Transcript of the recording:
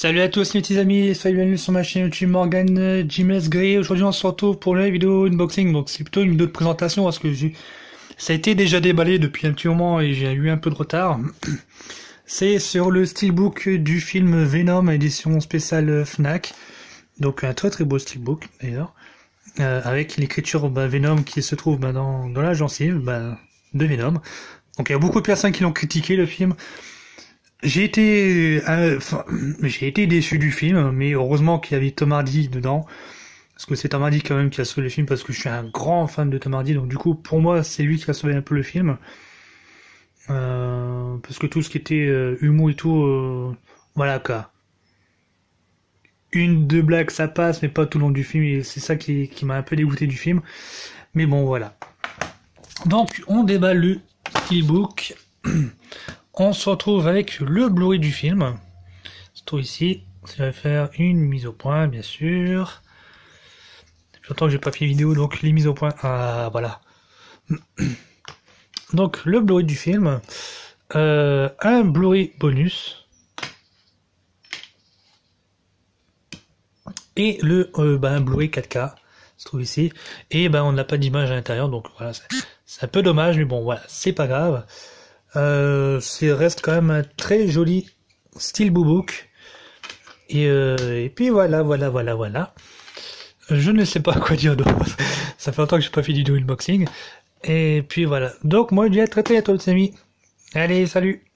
Salut à tous mes petits amis, soyez bienvenus sur ma chaîne YouTube Morgan Jimenez Gray. Aujourd'hui on se retrouve pour une vidéo unboxing, donc c'est plutôt une vidéo de présentation parce que ça a été déjà déballé depuis un petit moment et j'ai eu un peu de retard. C'est sur le steelbook du film Venom édition spéciale Fnac, donc un très très beau steelbook d'ailleurs, avec l'écriture Venom qui se trouve dans la gencive de Venom. Donc il y a beaucoup de personnes qui l'ont critiqué le film. J'ai été déçu du film, mais heureusement qu'il y avait Tom Hardy dedans, parce que c'est Tom Hardy quand même qui a sauvé le film, parce que je suis un grand fan de Tom Hardy, donc du coup pour moi c'est lui qui a sauvé un peu le film, parce que tout ce qui était humour et tout, voilà quoi. Une, deux blagues ça passe, mais pas tout le long du film, et c'est ça qui m'a un peu dégoûté du film, mais bon voilà. Donc on déballe le steelbook. On se retrouve avec le Blu-ray du film. Se trouve ici. Ça va faire une mise au point, bien sûr. Depuis longtemps que j'ai pas fait vidéo, donc les mises au point. Ah, voilà. Donc le Blu-ray du film. Un Blu-ray bonus. Et le Blu-ray 4K. Se trouve ici. Et on n'a pas d'image à l'intérieur, donc voilà. C'est un peu dommage, mais bon, voilà. C'est pas grave. Reste quand même un très joli steelbook et puis voilà. Je ne sais pas quoi dire d'autre. Ça fait longtemps que j'ai pas fait de vidéo unboxing et puis voilà. Donc moi je dis à très bientôt les amis. Allez, salut.